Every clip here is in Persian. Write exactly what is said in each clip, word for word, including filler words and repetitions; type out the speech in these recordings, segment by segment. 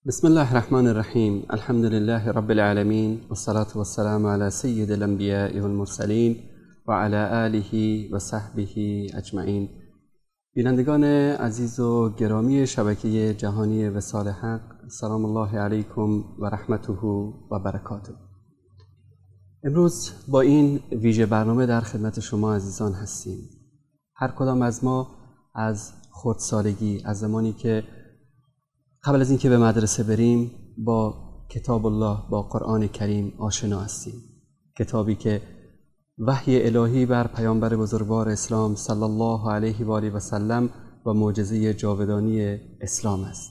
بسم الله الرحمن الرحیم. الحمد لله رب العالمین والصلاة والسلام علی سید الانبیاء والمرسلین و علی آله و صحبه اجمعین. بینندگان عزیز و گرامی شبکه جهانی وصال حق، سلام الله علیکم و رحمته و برکاته. امروز با این ویژه برنامه در خدمت شما عزیزان هستیم. هر کدام از ما از خردسالگی، از زمانی که قبل از اینکه به مدرسه بریم با کتاب الله، با قرآن کریم آشنا هستیم. کتابی که وحی الهی بر پیامبر بزرگوار اسلام صلی الله علیه و آله و سلم و معجزه جاودانی اسلام است.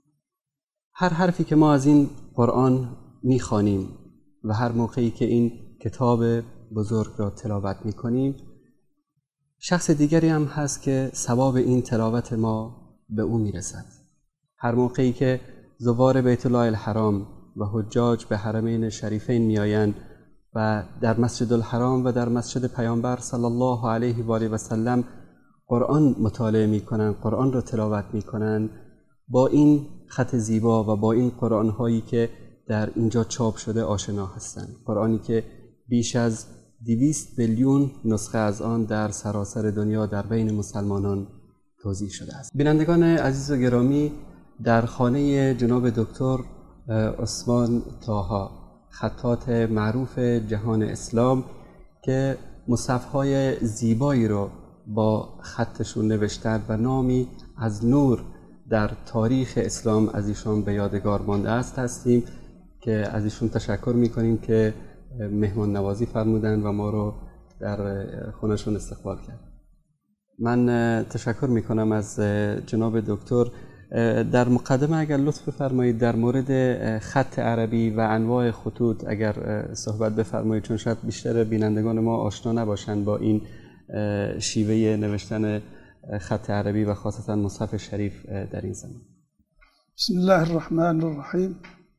هر حرفی که ما از این قرآن میخوانیم و هر موقعی که این کتاب بزرگ را تلاوت میکنیم، شخص دیگری هم هست که ثواب این تلاوت ما به او میرسد. هر موقعی که زوار بیت الله الحرام و حجاج به حرمین شریفین میآیند و در مسجد الحرام و در مسجد پیامبر صلی الله علیه و آله و سلم قرآن مطالعه میکنند، قرآن را تلاوت میکنند، با این خط زیبا و با این قرآن هایی که در اینجا چاپ شده آشنا هستند. قرآنی که بیش از دویست میلیون نسخه از آن در سراسر دنیا در بین مسلمانان توزیع شده است. بینندگان عزیز و گرامی، در خانه جناب دکتر عثمان طاها، خطاط معروف جهان اسلام که مصحف‌های زیبایی رو با خطشون نوشتند و نامی از نور در تاریخ اسلام از ایشان به یادگار مانده است هستیم که از ایشون تشکر میکنیم که مهمان نوازی فرمودند و ما رو در خونهشون استقبال کرد. من تشکر میکنم از جناب دکتر. در مقدمه اگر لطف بفرمایید در مورد خط عربی و انواع خطوط اگر صحبت بفرمایید، چون شاید بیشتر بینندگان ما آشنا نباشند با این شیوه نوشتن خط عربی و خاصتا مصحف شریف در این زمان. بسم الله الرحمن الرحیم.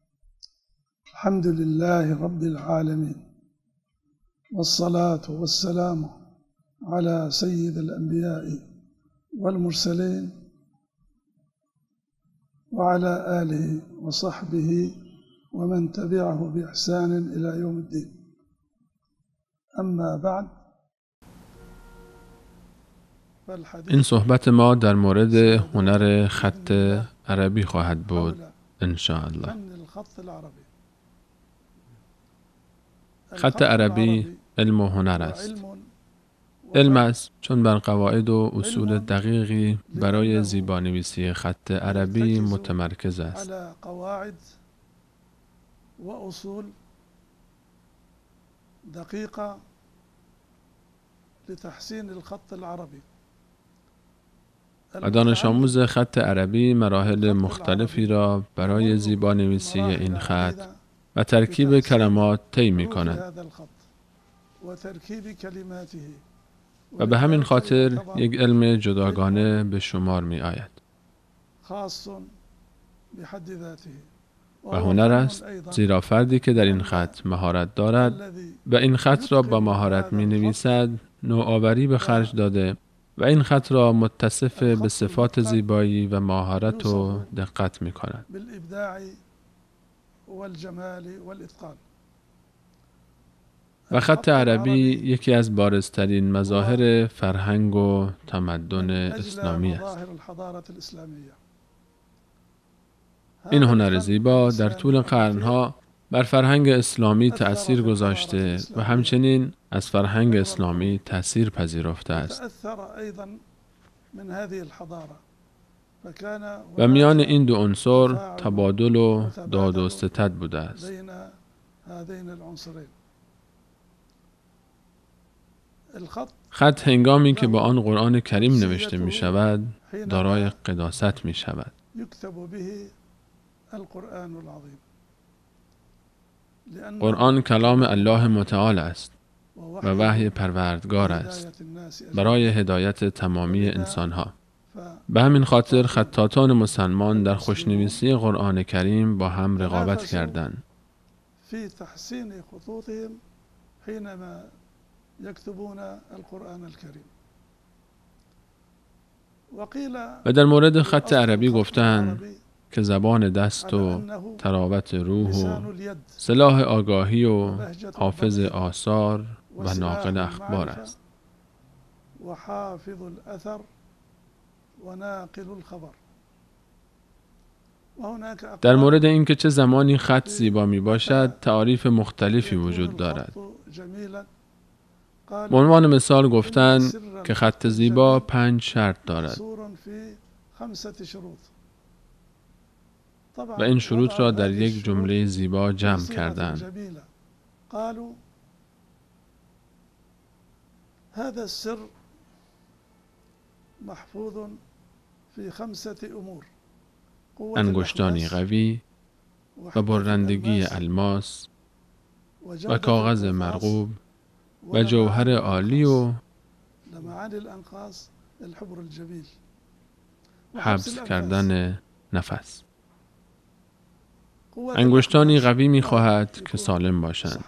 الحمد لله رب العالمین والصلاة والسلام على سید الانبیاء والمرسلین وعلى آله وصحبه ومن تبعه بإحسان إلى يوم الدين. اما بعد. این صحبت ما در مورد هنر خط عربی خواهد بود ان شاء الله. خط عربی علم و هنر است. علم است چون بر قواعد و اصول دقیقی برای زیبانویسی خط عربی متمرکز است. قواعد و اصول دقیقه لتحسین الخط العربی. و دانش آموز خط عربی مراحل مختلفی را برای زیبانویسی این خط و ترکیب کلمات طی می‌کند و به همین خاطر یک علم جداگانه به شمار می آید. و هنر است، زیرا فردی که در این خط مهارت دارد و این خط را با مهارت می نویسد، نوآوری به خرج داده و این خط را متصف به صفات زیبایی و مهارت و دقت می کند. و خط عربی یکی از بارزترین مظاهر فرهنگ و تمدن اسلامی است. این هنر زیبا در طول قرنها بر فرهنگ اسلامی تأثیر گذاشته و همچنین از فرهنگ اسلامی تأثیر پذیرفته است. و میان این دو عنصر تبادل و داد و ستد بوده است. خط هنگامی که با آن قرآن کریم نوشته می شود دارای قداست می شود. قرآن کلام الله متعال است و وحی پروردگار است برای هدایت تمامی انسانها. به همین خاطر خطاطان مسلمان در خوشنویسی قرآن کریم با هم رقابت کردند. يكتبون القرآن الكريم. و در مورد خط عربی گفتند که زبان دست و تراوت روح و سلاح آگاهی و حافظ آثار و ناقل اخبار است. وحافظ الأثر وناقل الخبر. در مورد اینکه چه زمانی خط زیبا می باشد تعاریف مختلفی وجود دارد. به عنوان مثال گفتند که خط زیبا پنج شرط دارد و این شروط را در یک جمله زیبا جمع کردند. هذا السر محفوظ في خمسة أمور: انگشتانی قوی و برندگی الماس و کاغذ مرغوب و جوهر عالی و حبس کردن نفس. انگشتانی قوی می خواهد که سالم باشند.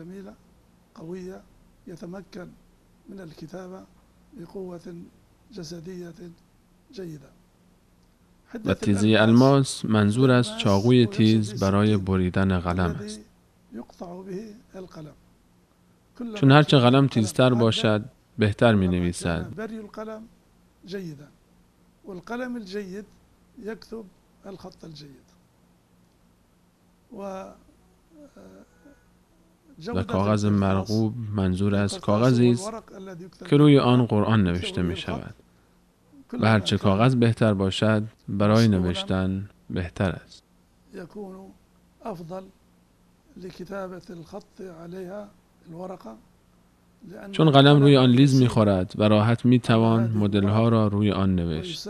من الكتابة بقوة جسدية جيدة. و تیزی الماس منظور از چاقوی تیز برای بریدن قلم است. چون هرچه قلم تیزتر باشد بهتر می نویسد. بری القلم جيدا والقلم الجيد يكتب الخط الجيد. و و کاغذ مرغوب منظور از کاغذی است که روی آن قرآن نوشته می شود. و هرچه کاغذ بهتر باشد برای نوشتن بهتر است. يكون أفضل لكتابة الخط عليها الورقة. چون قلم روی آن لیز می خورد و راحت می توان مدل ها را روی آن نوشت.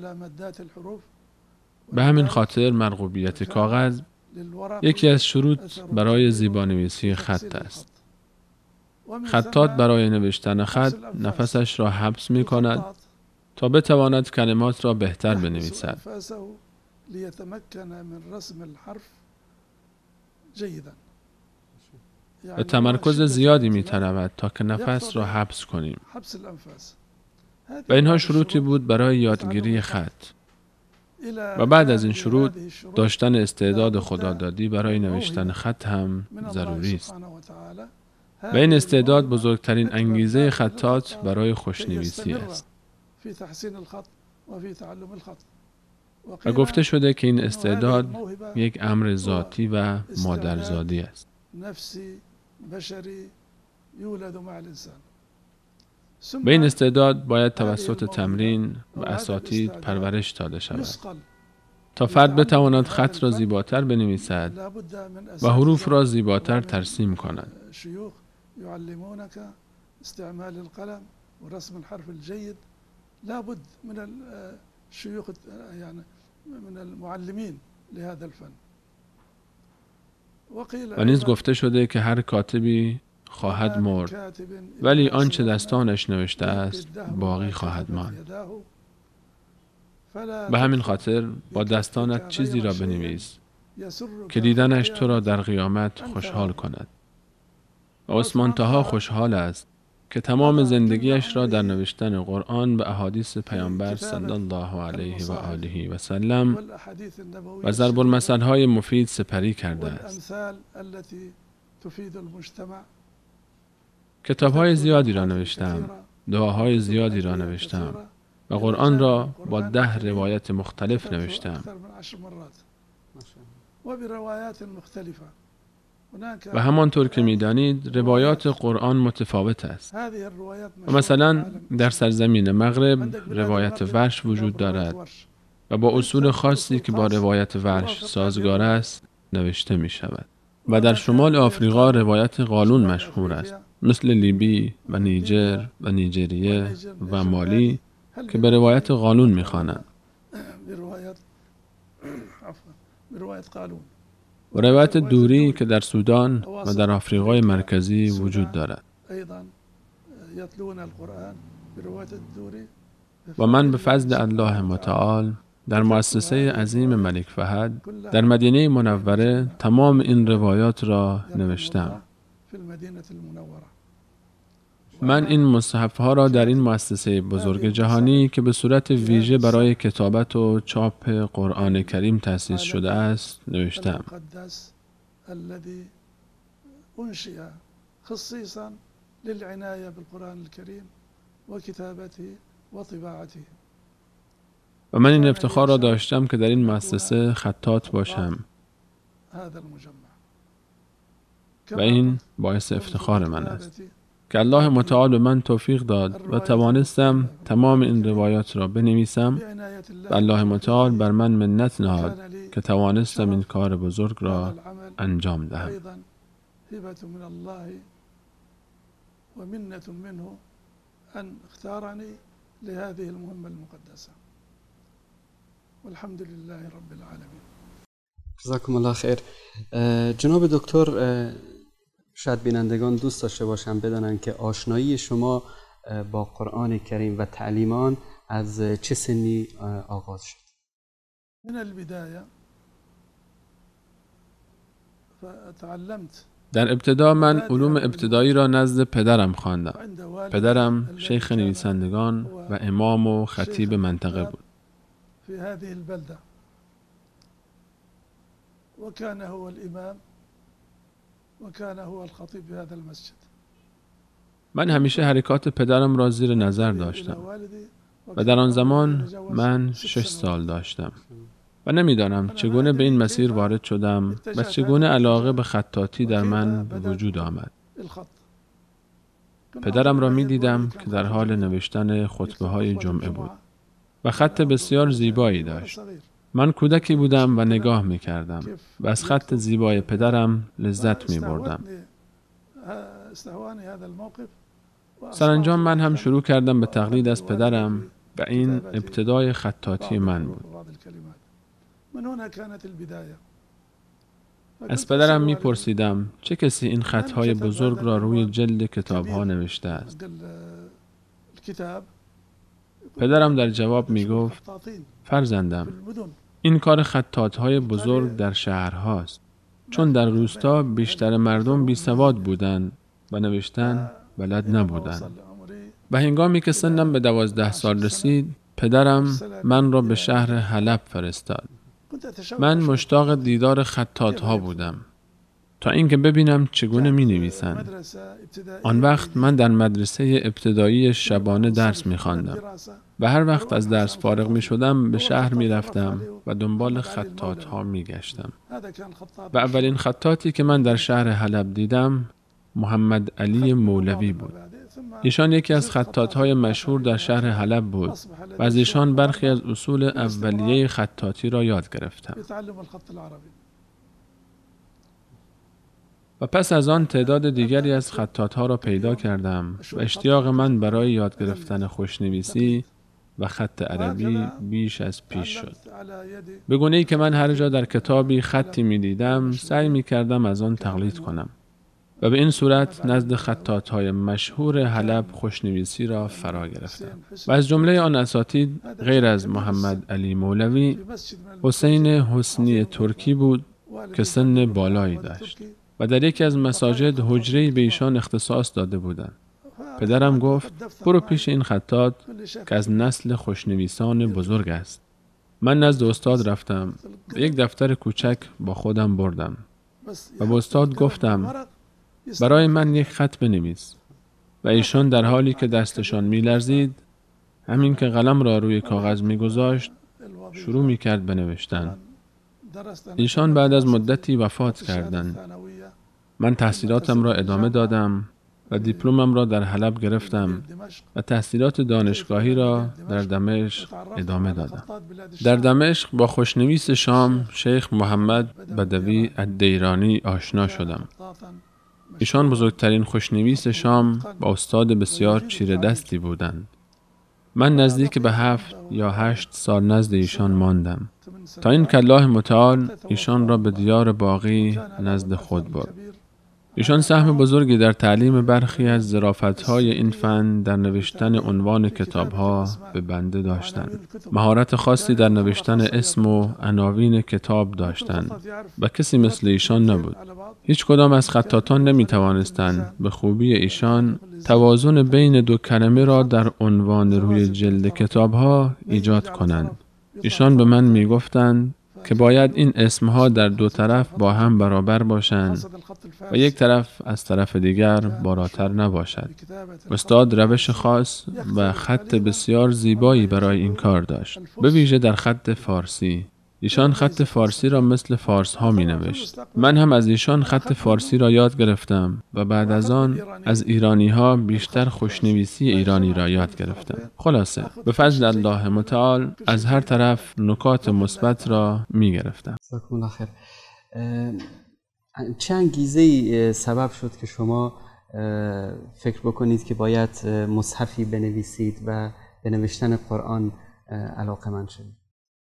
به همین خاطر مرغوبیت کاغذ یکی از شروط برای زیبانویسی خط است. خطاط برای نوشتن خط نفسش را حبس می کند تا بتواند کلمات را بهتر بنویسد. و تمرکز زیادی می طلبد تا که نفس را حبس کنیم. و اینها شروطی بود برای یادگیری خط. و بعد از این شروط داشتن استعداد خدادادی برای نوشتن خط هم ضروری است. و این استعداد بزرگترین انگیزه خطاط برای خوشنویسی است. و گفته شده که این استعداد یک امر ذاتی و مادرزادی است. به این استعداد باید توسط تمرین و اساتید پرورش داده شود تا فرد بتواند خط را زیباتر بنویسد و حروف را زیباتر ترسیم کند. يعلمونك استعمال القلم ورسم الحرف الجيد. لابد من الشيوخ يعني من المعلمين لهذا الفن. و نیز گفته شده که هر کاتبی خواهد مرد ولی آنچه دستانش نوشته است باقی خواهد ماند. به همین خاطر با دستانت چیزی را بنویس که دیدنش تو را در قیامت خوشحال کند. و عثمان طاها خوشحال است که تمام زندگیش را در نوشتن قرآن و احادیث پیامبر صلی الله علیه و آله و سلم و ضرب المثل‌های مفید سپری کرده است. کتاب‌های زیادی را نوشتم، دعاهای زیادی را نوشتم و قرآن را با ده روایت مختلف نوشتم. و همانطور که می‌دانید روایات قرآن متفاوت است. و مثلا در سرزمین مغرب روایت ورش وجود دارد و با اصول خاصی که با روایت ورش سازگار است نوشته می شود. و در شمال آفریقا روایت قالون مشهور است، مثل لیبی و نیجر و نیجریه و مالی که به روایت قالون می خوانند. و روایت دوری که در سودان و در آفریقای مرکزی وجود دارد. و من به فضل الله متعال در مؤسسه عظیم ملک فهد در مدینه منوره تمام این روایات را نوشتم. من این مصحف ها را در این مؤسسه بزرگ جهانی که به صورت ویژه برای کتابت و چاپ قرآن کریم تأسیس شده است نوشتم. الذي أنشئ خصيصا للعناية بالقرآن الكريم وكتابته وطباعته. و من این افتخار را داشتم که در این مؤسسه خطاط باشم و این باعث افتخار من است که الله متعال به من توفیق داد و توانستم تمام این روایات را بنویسم و الله متعال بر من منت نهاد که توانستم این کار بزرگ را انجام دهم. هبة من الله ومنة منه أن اختارني لهذه المهمة المقدسة والحمد لله رب العالمين. جزاکم الله خیر. جناب دکتر، شاید بینندگان دوست داشته باشن بدانن که آشنایی شما با قرآن کریم و تعلیمان از چه سنی آغاز شد؟ من البداية فتعلمت. در ابتدا من علوم ابتدایی را نزد پدرم خواندم. پدرم شیخ نویسندگان و امام و خطیب منطقه بود. في هذه البلدة وكان هو الإمام وكان هو الخطيب في هذا المسجد. من همیشه حرکات پدرم را زیر نظر داشتم و در آن زمان من شش سال داشتم و نمیدانم چگونه به این مسیر وارد شدم و چگونه علاقه به خطاطی در من به وجود آمد. پدرم را می دیدم که در حال نوشتن خطبه های جمعه بود و خط بسیار زیبایی داشت. من کودکی بودم و نگاه می کردم و از خط زیبای پدرم لذت می بردم. سرانجام من هم شروع کردم به تقلید از پدرم و این ابتدای خطاطی من بود. از پدرم می پرسیدم چه کسی این خطهای بزرگ را روی جلد کتابها نوشته است. پدرم در جواب می گفت فرزندم، این کار خطاطهای بزرگ در شهرهاست، چون در روستا بیشتر مردم بی سواد بودند و نوشتن بلد نبودند. و هنگامی که سنم به دوازده سال رسید، پدرم من را به شهر حلب فرستاد. من مشتاق دیدار خطاطها بودم تا اینکه ببینم چگونه می نویسند. آن وقت من در مدرسه ابتدایی شبانه درس می خواندم و هر وقت از درس فارغ می شدم به شهر می رفتم و دنبال خطاطها می گشتم. و اولین خطاطی که من در شهر حلب دیدم محمد علی مولوی بود. ایشان یکی از خطاطهای مشهور در شهر حلب بود و از ایشان برخی از اصول اولیه خطاطی را یاد گرفتم. و پس از آن تعداد دیگری از خطاطها را پیدا کردم و اشتیاق من برای یاد گرفتن خوشنویسی و خط عربی بیش از پیش شد. به گونه‌ای که من هر جا در کتابی خطی می دیدم سعی می کردم از آن تقلید کنم و به این صورت نزد خطاطهای مشهور حلب خوشنویسی را فرا گرفتم. و از جمله آن اساتید غیر از محمد علی مولوی، حسین حسنی ترکی بود که سن بالایی داشت و در یکی از مساجد حجره‌ای به ایشان اختصاص داده بودند. پدرم گفت برو پیش این خطاط که از نسل خوشنویسان بزرگ است. من نزد استاد رفتم و یک دفتر کوچک با خودم بردم و به استاد گفتم برای من یک خط بنویس و ایشان در حالی که دستشان می‌لرزید همین که قلم را روی کاغذ می‌گذاشت شروع می‌کرد به نوشتن. ایشان بعد از مدتی وفات کردند. من تحصیلاتم را ادامه دادم و دیپلمم را در حلب گرفتم و تحصیلات دانشگاهی را در دمشق ادامه دادم. در دمشق با خوشنویس شام شیخ محمد بدوی الدیرانی آشنا شدم. ایشان بزرگترین خوشنویس شام و استاد بسیار چیره دستی بودند. من نزدیک به هفت یا هشت سال نزد ایشان ماندم تا این که الله متعال ایشان را به دیار باقی نزد خود برد. ایشان سهم بزرگی در تعلیم برخی از ظرافت‌های این فن در نوشتن عنوان کتاب‌ها به بنده داشتند. مهارت خاصی در نوشتن اسم و عناوین کتاب داشتند و کسی مثل ایشان نبود. هیچ کدام از خطاطان نمی‌توانستند به خوبی ایشان توازن بین دو کلمه را در عنوان روی جلد کتاب‌ها ایجاد کنند. ایشان به من می‌گفتند که باید این اسمها در دو طرف با هم برابر باشند و یک طرف از طرف دیگر بالاتر نباشد. استاد روش خاص و خط بسیار زیبایی برای این کار داشت، به ویژه در خط فارسی. ایشان خط فارسی را مثل فارس ها می نوشت. من هم از ایشان خط فارسی را یاد گرفتم و بعد از آن از ایرانی ها بیشتر خوشنویسی ایرانی را یاد گرفتم. خلاصه به فضل الله متعال از هر طرف نکات مثبت را می گرفتم. جزاکم الله خیر. چه انگیزه‌ای سبب شد که شما فکر بکنید که باید مصحفی بنویسید و به نوشتن قرآن علاقه‌مند شدید؟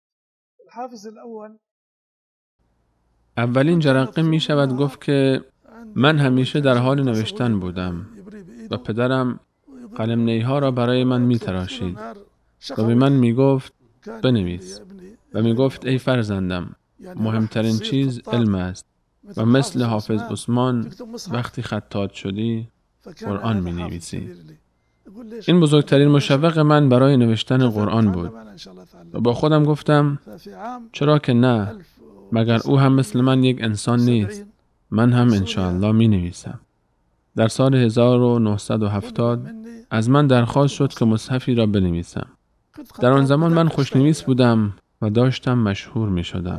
اولین جرقه می شود گفت که من همیشه در حال نوشتن بودم و پدرم قلم نیها را برای من می تراشید و به من می گفت بنویس و می گفت ای فرزندم مهمترین چیز علم است و مثل حافظ عثمان وقتی خطاط شدی قرآن می نویسی. این بزرگترین مشوق من برای نوشتن قرآن بود و با خودم گفتم چرا که نه، مگر او هم مثل من یک انسان نیست؟ من هم انشاءالله می نویسم. در سال هزار و نهصد و هفتاد از من درخواست شد که مصحفی را بنویسم. در آن زمان من خوشنویس بودم و داشتم مشهور می شدم.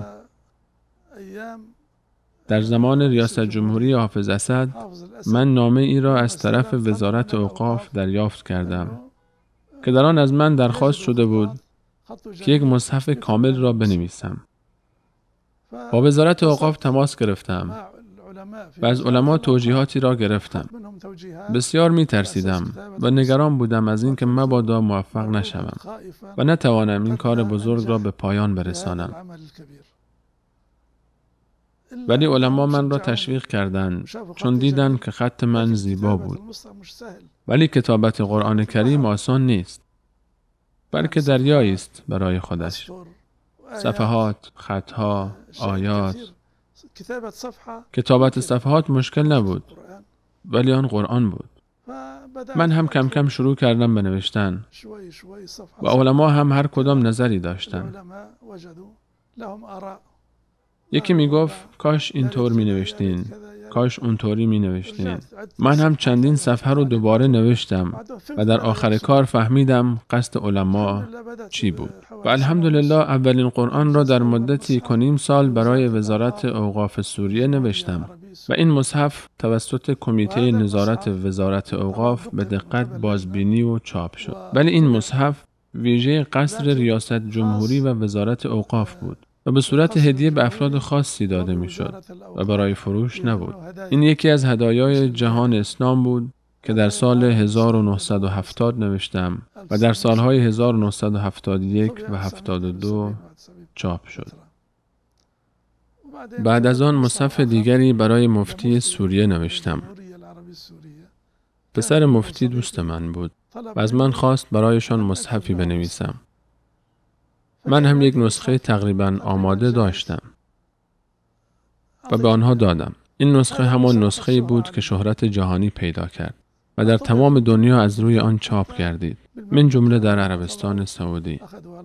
در زمان ریاست جمهوری حافظ اسد من نامه ای را از طرف وزارت اوقاف دریافت کردم که در آن از من درخواست شده بود که یک مصحف کامل را بنویسم. با وزارت اوقاف تماس گرفتم و از علما توجیهاتی را گرفتم. بسیار می ترسیدم و نگران بودم از اینکه مبادا موفق نشوم و نتوانم این کار بزرگ را به پایان برسانم. ولی علما من را تشویق کردند چون دیدند که خط من زیبا بود. ولی کتابت قرآن کریم آسان نیست، بلکه دریایی است برای خودش. صفحات، خطها، آیات. کتابت صفحات مشکل نبود، ولی آن قرآن بود. من هم کم کم شروع کردم به نوشتن و علما هم هر کدام نظری داشتند. یکی می گفت کاش اینطور می نوشتین، کاش اونطوری می نوشتین. من هم چندین صفحه رو دوباره نوشتم و در آخر کار فهمیدم قصد علما چی بود. و الحمدلله اولین قرآن را در مدتی کنیم سال برای وزارت اوقاف سوریه نوشتم و این مصحف توسط کمیته نظارت وزارت اوقاف به دقت بازبینی و چاپ شد. ولی این مصحف ویژه قصر ریاست جمهوری و وزارت اوقاف بود و به صورت هدیه به افراد خاصی داده می شد و برای فروش نبود. این یکی از هدایای جهان اسلام بود که در سال هزار و نهصد و هفتاد نوشتم و در سالهای هزار و نهصد و هفتاد و یک و هفتاد و دو چاپ شد. بعد از آن مصحف دیگری برای مفتی سوریه نوشتم. پسر مفتی دوست من بود و از من خواست برایشان مصحفی بنویسم. من هم یک نسخه تقریباً آماده داشتم و به آنها دادم. این نسخه همان نسخه بود که شهرت جهانی پیدا کرد و در تمام دنیا از روی آن چاپ گردید، من جمله در عربستان سعودی.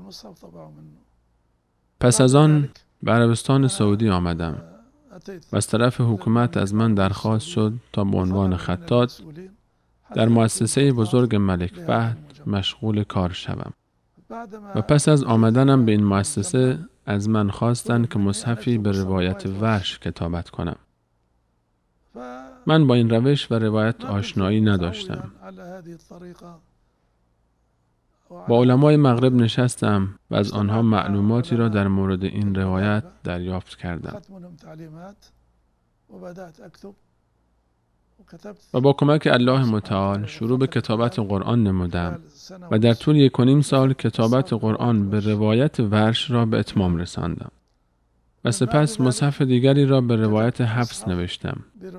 پس از آن به عربستان سعودی آمدم و از طرف حکومت از من درخواست شد تا به عنوان خطاط در مؤسسه بزرگ ملک فهد مشغول کار شوم. و پس از آمدنم به این مؤسسه از من خواستند که مصحفی به روایت ورش کتابت کنم. من با این روش و روایت آشنایی نداشتم. با علمای مغرب نشستم و از آنها معلوماتی را در مورد این روایت دریافت کردم. و با کمک الله متعال شروع به کتابت قرآن نمودم و در طول یک و نیم سال کتابت قرآن به روایت ورش را به اتمام رساندم. و سپس مصحف دیگری را به روایت حفص نوشتم.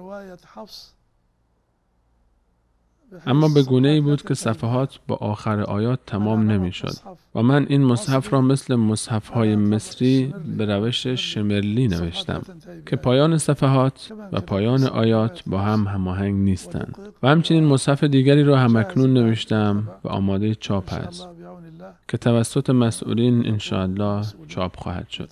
اما به گونه‌ای بود که صفحات با آخر آیات تمام نمی‌شد و من این مصحف را مثل مصحف‌های مصری به روش شمرلی نوشتم که پایان صفحات و پایان آیات با هم هماهنگ نیستند. و همچنین مصحف دیگری را همکنون نوشتم و آماده چاپ است که توسط مسئولین انشاءالله چاپ خواهد شد.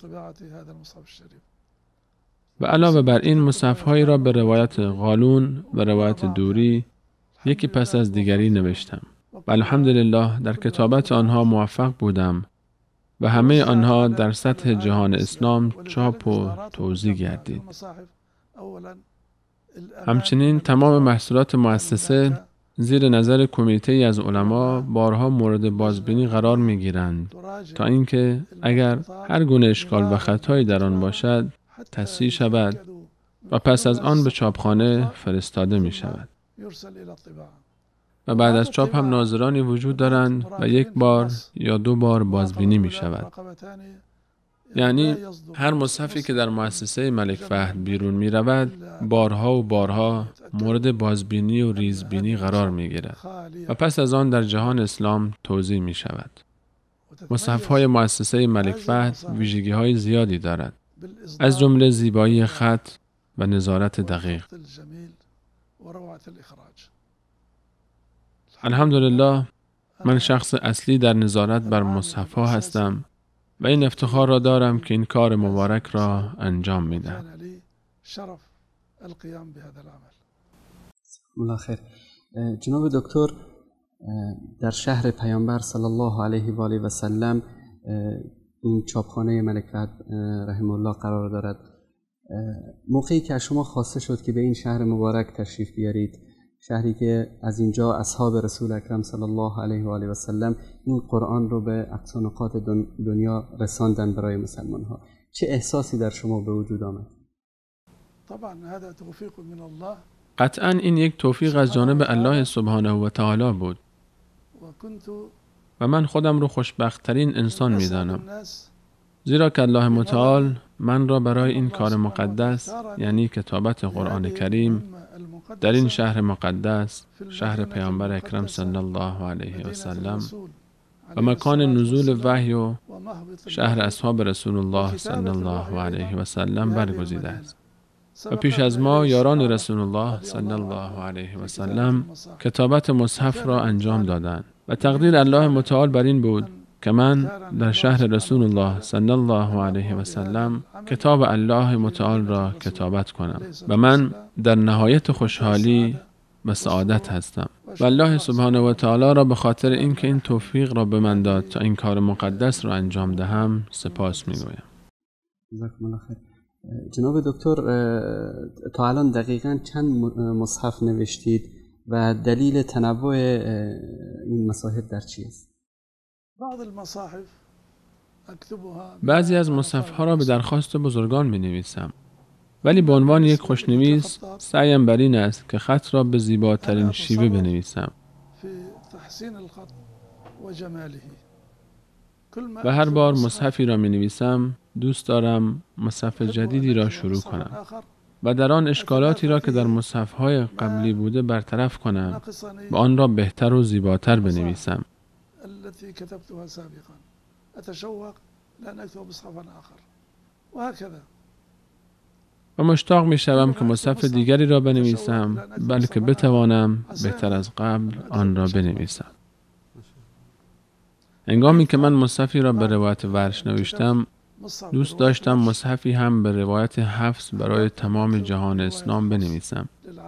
و علاوه بر این مصحف‌هایی را به روایت قالون و روایت دوری یکی پس از دیگری نوشتم و الحمدلله در کتابت آنها موفق بودم و همه آنها در سطح جهان اسلام چاپ و توزیع گردید. همچنین تمام محصولات مؤسسه زیر نظر کمیته از علما بارها مورد بازبینی قرار می گیرند تا اینکه اگر هر گونه اشکال و خطایی در آن باشد تصحیح شود و پس از آن به چاپخانه فرستاده می شود. و بعد از چاپ هم ناظرانی وجود دارند و یک بار یا دو بار بازبینی می شود. یعنی هر مصحفی که در مؤسسه ملک فهد بیرون می رود بارها و بارها مورد بازبینی و ریزبینی قرار می گیرد و پس از آن در جهان اسلام توزیع می شود. مصحف‌های مؤسسه ملک فهد ویژگی های زیادی دارد، از جمله زیبایی خط و نظارت دقیق. الحمدلله من شخص اصلی در نظارت بر مصحف‌ها هستم و این افتخار را دارم که این کار مبارک را انجام می‌دهم. الله خیر. جناب دکتر، در شهر پیامبر صلی الله علیه و آله و سلم این چاپخانه ملک فهد رحمه الله قرار دارد. موقعی که از شما خواسته شد که به این شهر مبارک تشریف بیارید، شهری که از اینجا اصحاب رسول اکرم صلی الله علیه و آله و سلم این قرآن رو به اقصا نقاط دنیا رساندن برای مسلمان ها، چه احساسی در شما به وجود آمد؟ قطعاً این یک توفیق از جانب الله سبحانه و تعالی بود و من خودم رو خوشبخت‌ترین انسان می‌دانم، زیرا که الله متعال من را برای این کار مقدس، یعنی کتابت قرآن کریم در این شهر مقدس، شهر پیامبر اکرم صلی الله علیه و سلم و مکان نزول وحی و شهر اصحاب رسول الله صلی الله علیه و سلم برگزیده است. و پیش از ما یاران رسول الله صلی الله علیه و سلم کتابت مصحف را انجام دادند و تقدیر الله متعال بر این بود که من در شهر رسول الله صلی الله علیه و سلم کتاب الله متعال را کتابت کنم و من در نهایت خوشحالی و سعادت هستم و الله سبحانه و تعالی را به خاطر اینکه این توفیق را به من داد تا این کار مقدس را انجام دهم سپاس می‌گویم. جزاکم الله خیر. جناب دکتر، تا الان دقیقاً چند مصحف نوشتید و دلیل تنوع این مصاحف در چی است؟ بعضی از مصحف‌ها را به درخواست بزرگان می‌نویسم، ولی به عنوان یک خوشنویس سعیم بر این است که خط را به زیباترین شیوه بنویسم و هر بار مصحفی را می‌نویسم دوست دارم مصحف جدیدی را شروع کنم و در آن اشکالاتی را که در مصحف‌های قبلی بوده برطرف کنم و آن را بهتر و زیباتر بنویسم. و مشتاق می شوم که مصحف دیگری را بنویسم بلکه بتوانم بهتر از قبل آن را بنویسم. هنگامی که من مصحفی را به روایت ورش نوشتم، دوست داشتم مصحفی هم به روایت حفص برای تمام جهان اسلام بنویسم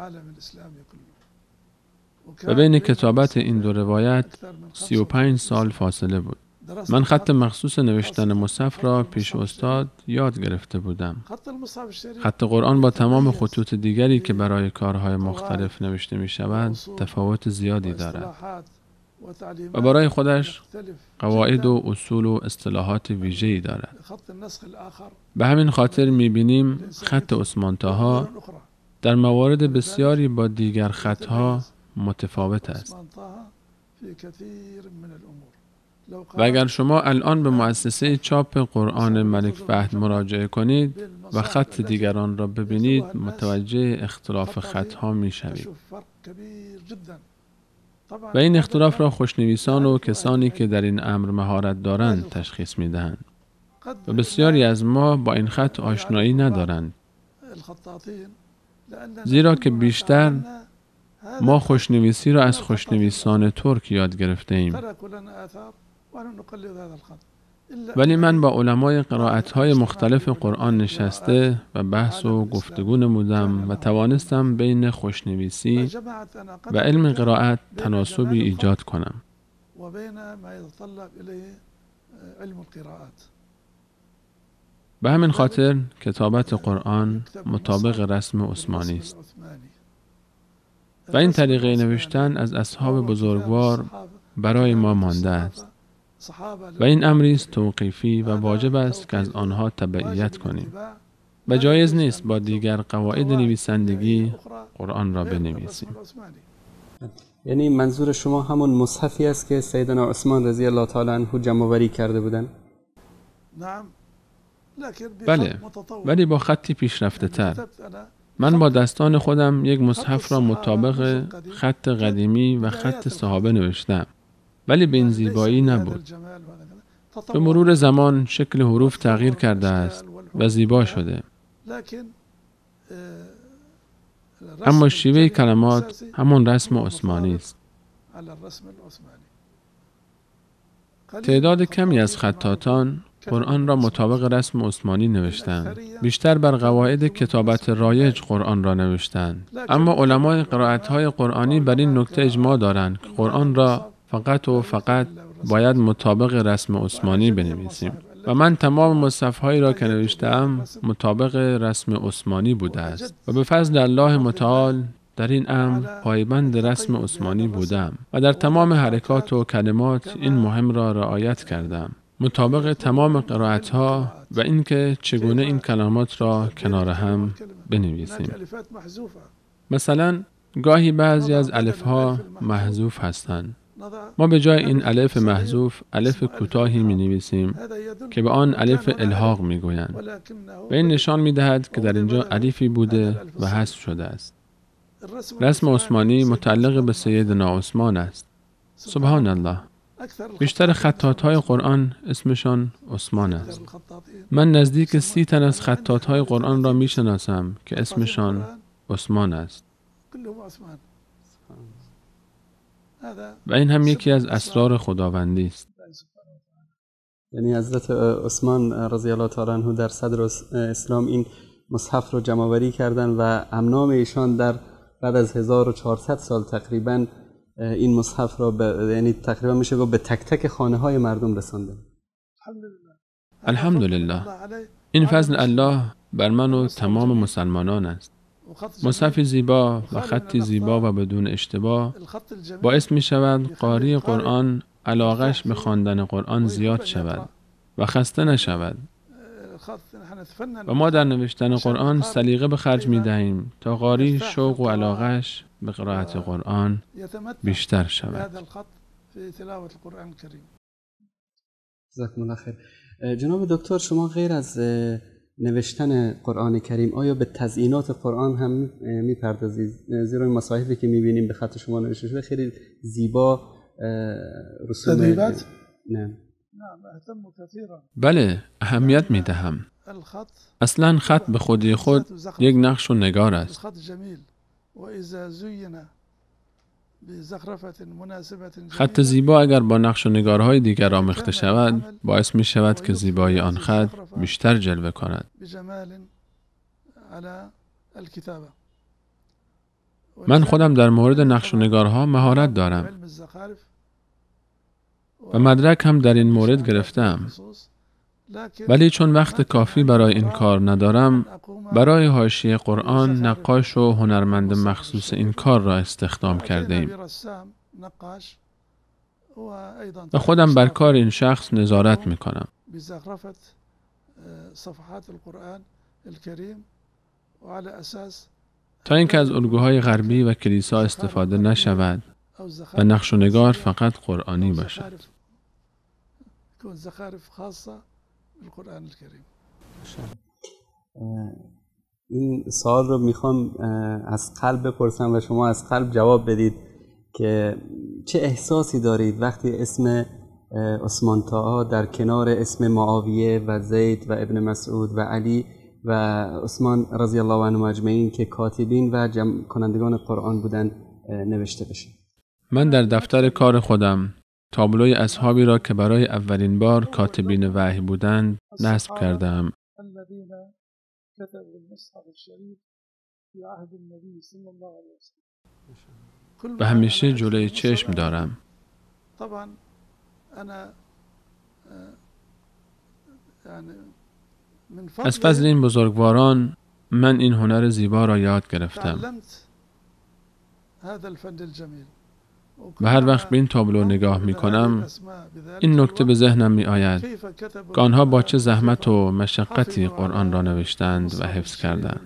و بین کتابت این دو روایت سی و پنج سال فاصله بود. من خط مخصوص نوشتن مصحف را پیش استاد یاد گرفته بودم. خط قرآن با تمام خطوط دیگری که برای کارهای مختلف نوشته می شود تفاوت زیادی دارد و برای خودش قواعد و اصول و اصطلاحات ویژه‌ای دارد. به همین خاطر می بینیم خط عثمان طاها در موارد بسیاری با دیگر خطها متفاوت است. و اگر شما الان به مؤسسه چاپ قرآن ملک فهد مراجعه کنید و خط دیگران را ببینید متوجه اختلاف خطها می شوید. و این اختلاف را خوشنویسان و کسانی که در این امر مهارت دارند تشخیص می دهند. و بسیاری از ما با این خط آشنایی ندارند. زیرا که بیشتر ما خوشنویسی را از خوشنویسان ترک یاد گرفته ایم. ولی من با علمای قرائت‌های مختلف قرآن نشسته و بحث و گفتگو نمودم و توانستم بین خوشنویسی و علم قرائت تناسبی ایجاد کنم. به همین خاطر کتابت قرآن مطابق رسم عثمانی است. و این طریقه نوشتن از اصحاب بزرگوار برای ما مانده است. و این امری است توقیفی و واجب است که از آنها تبعیت کنیم. و جایز نیست با دیگر قواعد نویسندگی قرآن را بنویسیم. یعنی منظور شما همون مصحفی است که سیدنا عثمان رضی الله تعالی عنه جمع آوری کرده بودند؟ بله، ولی با خطی پیشرفته تر. من با دستان خودم یک مصحف را مطابق خط قدیمی و خط صحابه نوشتم. ولی به این زیبایی نبود. به مرور زمان شکل حروف تغییر کرده است و زیبا شده. اما شیوه کلمات همون رسم عثمانی است. تعداد کمی از خطاطان قرآن را مطابق رسم عثمانی نوشتند. بیشتر بر قواعد کتابت رایج قرآن را نوشتند. اما علمای قرائت‌های قرآنی بر این نکته اجماع دارند که قرآن را فقط و فقط باید مطابق رسم عثمانی بنویسیم. و من تمام مصحف‌هایی را که نوشتم مطابق رسم عثمانی بوده است. و به فضل الله متعال در این امر پایبند رسم عثمانی بودم و در تمام حرکات و کلمات این مهم را رعایت کردم. مطابق تمام قرائت‌ها و اینکه چگونه این کلمات را کنار هم بنویسیم. مثلا گاهی بعضی از الف‌ها محذوف هستند. ما به جای این الف محذوف الف کوتاهی می‌نویسیم که به آن الف الحاق می‌گویند و این نشان می‌دهد که در اینجا الفی بوده و حذف شده است. رسم عثمانی متعلق به سیدنا عثمان است. سبحان الله. بیشتر خطاط‌های قرآن اسمشان عثمان است. من نزدیک سی تن از خطاط‌های قرآن را می‌شناسم که اسمشان عثمان است. و این هم یکی از اسرار خداوندی است. یعنی حضرت عثمان رضی الله تعالی عنه در صدر اسلام این مصحف رو جمع آوری کردن و امنام ایشان در بعد از هزار و چهارصد سال تقریبا این مصحف را به یعنی تقریبا میشه گفت به تک تک خانه های مردم رسانده. الحمدلله. این فضل الله بر من و تمام مسلمانان است. مصحف زیبا و خطی زیبا و بدون اشتباه باعث می شود قاری قرآن علاقش به خواندن قرآن زیاد شود و خسته نشود. و ما در نوشتن قرآن سلیقه به خرج می دهیم تا قاری شوق و علاقش به قرائت قرآن بیشتر شود. جزاکم الله خیر. جناب دکتر، شما غیر از نوشتن قرآن کریم آیا به تزیینات قرآن هم میپردازید؟ زیرا این مصاحفی که میبینیم به خط شما نوشته شده خیلی زیبا رسوم تدریبات؟ نه. بله، اهمیت میدهم. اصلا خط به خودی خود یک نقش و نگار است. خط زیبا اگر با نقش و نگارهای دیگر آمیخته شود باعث می شود که زیبایی آن خط بیشتر جلوه کند. من خودم در مورد نقش و نگارها مهارت دارم و مدرک هم در این مورد گرفتم، ولی چون وقت کافی برای این کار ندارم برای حاشیه قرآن نقاش و هنرمند مخصوص این کار را استخدام کرده ایم و خودم بر کار این شخص نظارت می کنم. تا اینکه از الگوهای غربی و کلیسا استفاده نشود و نقش و نگار فقط قرآنی باشد. تكون زخارف خاصة بالقرآن الكريم. این سوال رو میخوام از قلب بپرسم و شما از قلب جواب بدید که چه احساسی دارید وقتی اسم عثمان طاها در کنار اسم معاویه و زید و ابن مسعود و علی و عثمان رضی الله عنهم اجمعین که کاتبین و جمع کنندگان قرآن بودن نوشته بشه؟ من در دفتر کار خودم تابلوی اصحابی را که برای اولین بار کاتبین وحی بودند نصب کردم و همیشه جلوی چشم دارم. از فضل این بزرگواران من این هنر زیبا را یاد گرفتم و هر وقت به این تابلو نگاه می کنم این نکته به ذهنم می آید که آنها با چه زحمت و مشقتی قرآن را نوشتند و حفظ کردند.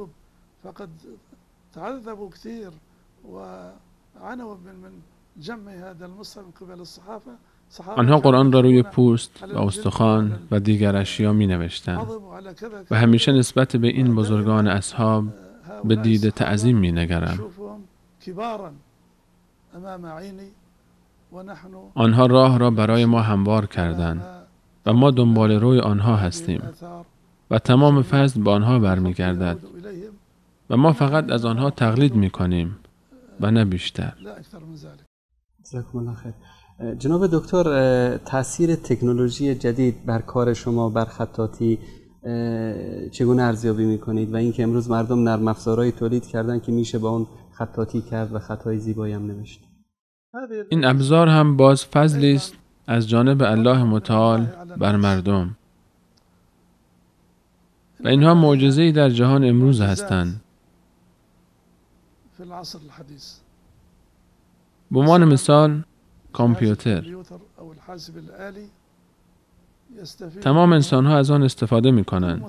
آنها قرآن را روی پوست و استخوان و دیگر اشیا می نوشتند و همیشه نسبت به این بزرگان اصحاب به دید تعظیم می نگرم. آنها راه را برای ما هموار کردند و ما دنبال روی آنها هستیم و تمام فضل به آنها برمیگردد و ما فقط از آنها تقلید می کنیم و نه بیشتر. جزاکم الله خیر. جناب دکتر، تاثیر تکنولوژی جدید بر کار شما بر خطاطی چگونه ارزیابی میکنید و اینکه امروز مردم نرم افزارهایی تولید کردن که میشه با اون خطاطی کرد و خطای زیبایی هم نوشت؟ این ابزار هم باز فضلی است از جانب الله متعال بر مردم و اینها معجزه‌ای در جهان امروز هستند. به عنوان مثال کامپیوتر، تمام انسان‌ها از آن استفاده می‌کنند.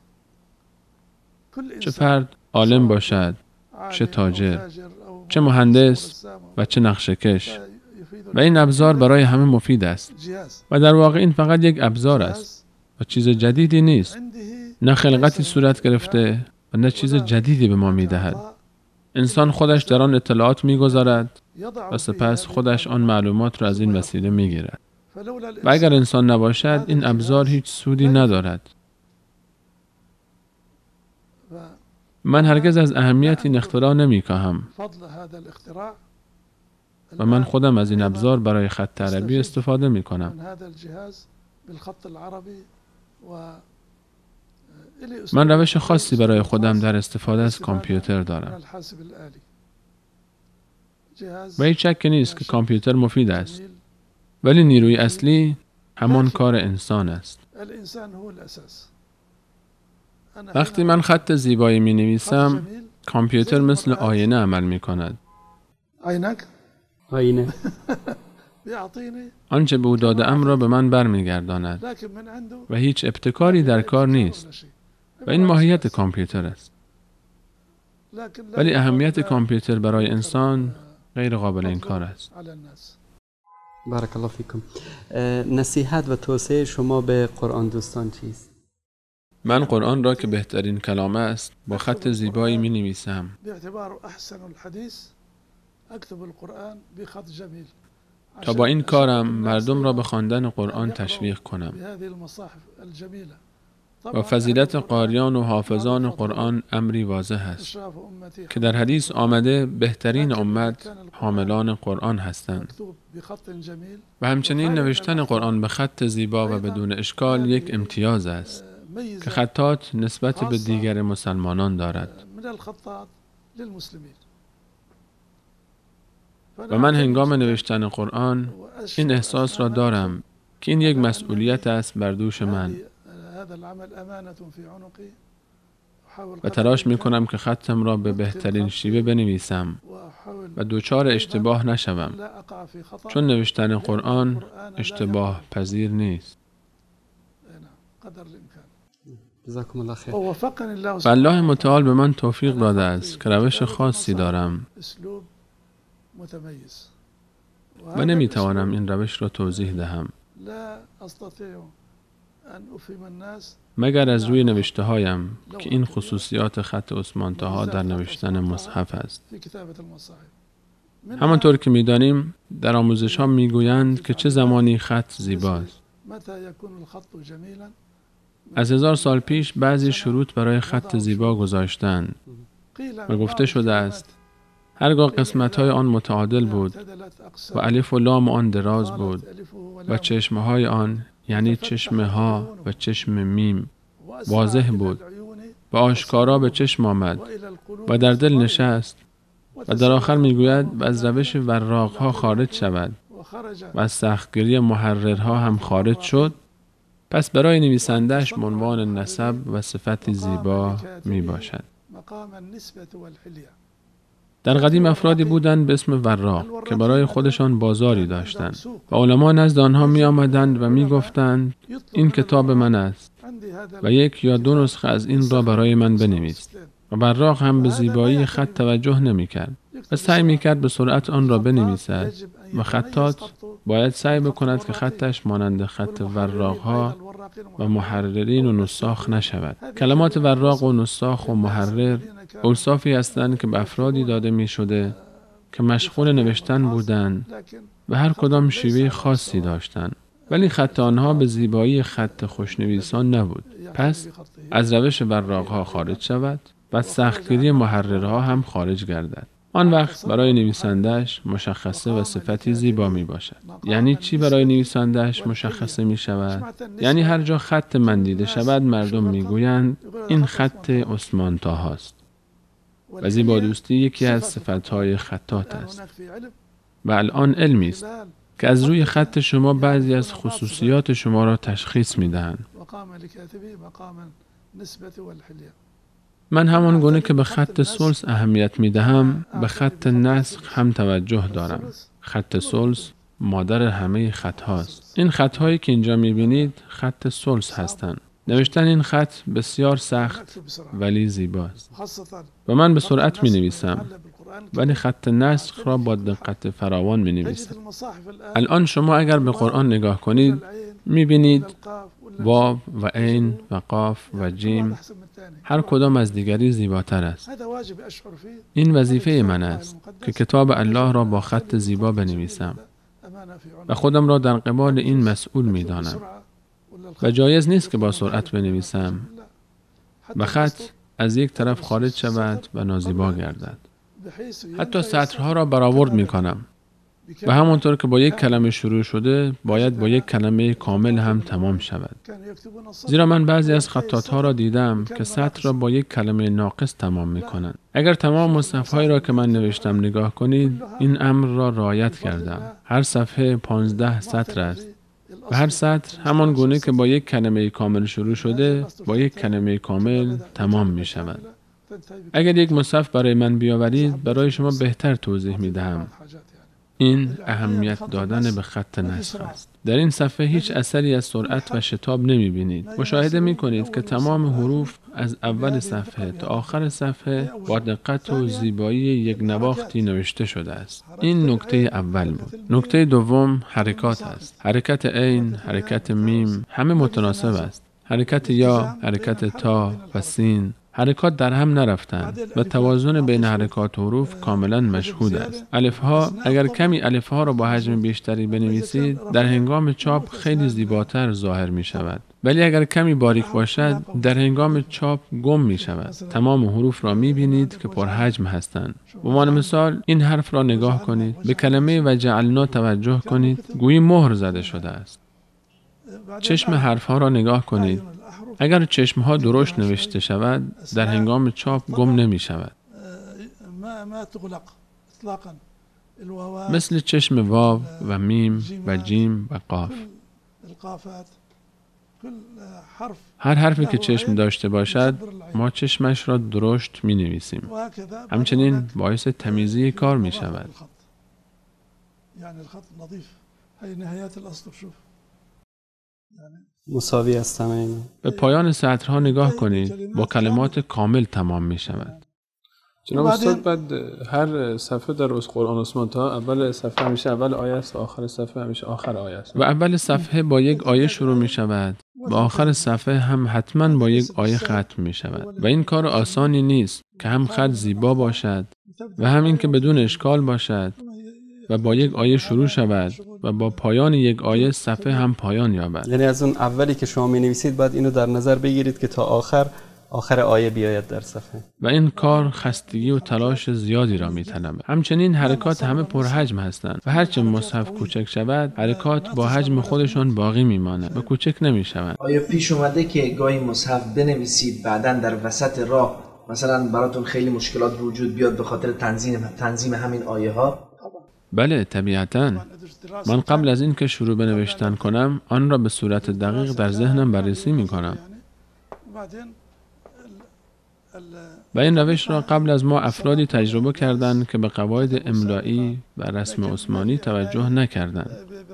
چه فرد عالم باشد، چه تاجر، چه مهندس و چه نقشه‌کش، و این ابزار برای همه مفید است و در واقع این فقط یک ابزار است و چیز جدیدی نیست. نه خلقتی صورت گرفته و نه چیز جدیدی به ما می‌دهد. انسان خودش در آن اطلاعات می‌گذارد و سپس خودش آن معلومات را از این وسیله می‌گیرد. و اگر انسان نباشد این ابزار هیچ سودی ندارد. من هرگز از اهمیت این اختراع نمی‌کاهم و من خودم از این ابزار برای خط عربی استفاده می‌کنم. من روش خاصی برای خودم در استفاده از کامپیوتر دارم و هیچ شکی نیست که کامپیوتر مفید است، ولی نیروی اصلی همان کار انسان است. وقتی من خط زیبایی می نویسم کامپیوتر مثل آینه عمل می کند. آینه آنچه به او داده ام را به من برمیگرداند و هیچ ابتکاری در کار نیست و این ماهیت کامپیوتر است. ولی اهمیت کامپیوتر برای انسان غیر قابل انکار است. بارک الله فیکم. نصیحت و توصیه شما به قرآن دوستان چیست؟ من قرآن را که بهترین کلامه است با خط زیبایی می نویسم. تا با این کارم مردم را به خواندن قرآن تشویق کنم و فضیلت قاریان و حافظان قرآن امری واضح است که در حدیث آمده بهترین امت حاملان قرآن هستند و همچنین نوشتن قرآن به خط زیبا و بدون اشکال یک امتیاز است که خطاط نسبت به دیگر مسلمانان دارد. و من هنگام نوشتن قرآن این احساس را دارم که این یک مسئولیت است بر دوش من و تلاش می کنم که خطم را به بهترین شیوه بنویسم و دوچار اشتباه نشوم، چون نوشتن قرآن اشتباه پذیر نیست. جزاکم الله خیر. و الله متعال به من توفیق داده است که روش خاصی دارم و نمی توانم این روش را توضیح دهم. مگر از روی نوشته هایم که این خصوصیات خط عثمان طاها در نوشتن مصحف است. همانطور که می‌دانیم در آموزش ها می‌گویند که چه زمانی خط زیباست. از هزار سال پیش بعضی شروط برای خط زیبا گذاشتند و گفته شده است هرگاه قسمت‌های آن متعادل بود و الف و لام آن دراز بود و چشمه‌های آن یعنی چشم ها و چشم میم واضح بود و آشکارا به چشم آمد و در دل نشست و در آخر میگوید و از روش وراق‌ها خارج شود و از سختگیری محررها هم خارج شد، پس برای نویسنده‌اش عنوان نسب و صفتی زیبا می باشد. در قدیم افرادی بودند به اسم وراق که برای خودشان بازاری داشتند و علما نزد آنها می آمدند و می گفتند این کتاب من است و یک یا دو نسخه از این را برای من بنویس. و وراق هم به زیبایی خط توجه نمی کرد و سعی می کرد به سرعت آن را بنویسد و خطاط باید سعی بکند که خطش مانند خط وراق ها و محررین و نساخ نشود. کلمات وراق و نساخ و محرر اوصافی هستند که به افرادی داده می شده که مشغول نوشتن بودند و هر کدام شیوه خاصی داشتند، ولی خط آنها به زیبایی خط خوشنویسان نبود. پس از روش وراق ها خارج شود و سختگیری محررها هم خارج گردد. آن وقت برای نویسنده‌اش مشخصه و صفتی زیبا می باشد. یعنی چی برای نویسنده‌اش مشخصه می شود؟ یعنی هر جا خط من دیده شود مردم می گویند این خط عثمان طاها است. و زیبادوستی یکی از صفتهای خطاط است. و الان علمی است که از روی خط شما بعضی از خصوصیات شما را تشخیص می دهند. من همان گونه که به خط ثلث اهمیت می دهم، به خط نسخ هم توجه دارم. خط ثلث مادر همه خط هاست. این خط هایی که اینجا می بینید خط ثلث هستند. نوشتن این خط بسیار سخت ولی زیباست. و من به سرعت می نویسم ولی خط نسخ را با دقت فراوان می نویسم. الان شما اگر به قرآن نگاه کنید می بینید واو و عین و قاف و جیم هر کدام از دیگری زیباتر است. این وظیفه من است که کتاب الله را با خط زیبا بنویسم و خودم را در قبال این مسئول می دانم. و جایز نیست که با سرعت بنویسم و خط از یک طرف خارج شود و نازیبا گردد. حتی سطرها را برآورد می کنم و همونطور که با یک کلمه شروع شده باید با یک کلمه کامل هم تمام شود. زیرا من بعضی از خطاط‌ها را دیدم که سطر را با یک کلمه ناقص تمام می کنند. اگر تمام مصحف‌هایی را که من نوشتم نگاه کنید این امر را رعایت کردم. هر صفحه پانزده سطر است و هر سطر همان گونه که با یک کلمه کامل شروع شده با یک کلمه کامل تمام می شود. اگر یک مصحف برای من بیاورید برای شما بهتر توضیح می دهم. این اهمیت دادن به خط نسخ است. در این صفحه هیچ اثری از سرعت و شتاب نمی بینید. مشاهده می کنید که تمام حروف از اول صفحه تا آخر صفحه با دقت و زیبایی یک نواختی نوشته شده است. این نکته اول بود. نکته دوم حرکات است. حرکت عین، حرکت میم همه متناسب است. حرکت یا، حرکت تا و سین حرکات در هم نرفتند و توازن بین حرکات و حروف کاملا مشهود است. الف ها اگر کمی الف ها را با حجم بیشتری بنویسید در هنگام چاپ خیلی زیباتر ظاهر می شود. ولی اگر کمی باریک باشد در هنگام چاپ گم می شود. تمام حروف را می بینید که پر حجم هستند. به عنوان مثال این حرف را نگاه کنید. به کلمه و جعلنا توجه کنید. گویی مهر زده شده است. چشم حرف ها را نگاه کنید. اگر چشمها درشت نوشته شود در هنگام چاپ گم نمی شود. مثل چشم واو و میم و جیم و قاف. هر حرفی که چشم داشته باشد ما چشمش را درشت می نویسیم. همچنین باعث تمیزی کار می شود. مساوی است تمام. به پایان سطرها نگاه کنید. با کلمات کامل تمام می شود. جناب استاد بعد هر صفحه در از قرآن عثمان تا اول صفحه همیشه اول آیه است و آخر صفحه همیشه آخر آیه است و اول صفحه با یک آیه شروع می شود و آخر صفحه هم حتما با یک آیه ختم می شود و این کار آسانی نیست که هم خط زیبا باشد و هم این که بدون اشکال باشد و با یک آیه شروع شود و با پایان یک آیه صفحه هم پایان یابد. یعنی از اون اولی که شما می نویسید باید اینو در نظر بگیرید که تا آخر آخر آیه بیاید در صفحه. و این کار خستگی و تلاش زیادی را می‌طلبد. همچنین حرکات همه پرحجم هستند و هرچه مصحف کوچک شود حرکات با حجم خودشان باقی میمانند و کوچک نمی‌شوند. آیا پیش اومده که گاهی مصحف بنویسید بعداً در وسط راه مثلا براتون خیلی مشکلات وجود بیاد به خاطر تنظیم تنظیم همین آیه ها؟ بله طبیعتاً. من قبل از این که شروع به نوشتن کنم آن را به صورت دقیق در ذهنم بررسی می‌کنم. و این روش را قبل از ما افرادی تجربه کردند که به قواعد املایی و رسم عثمانی توجه نکردند.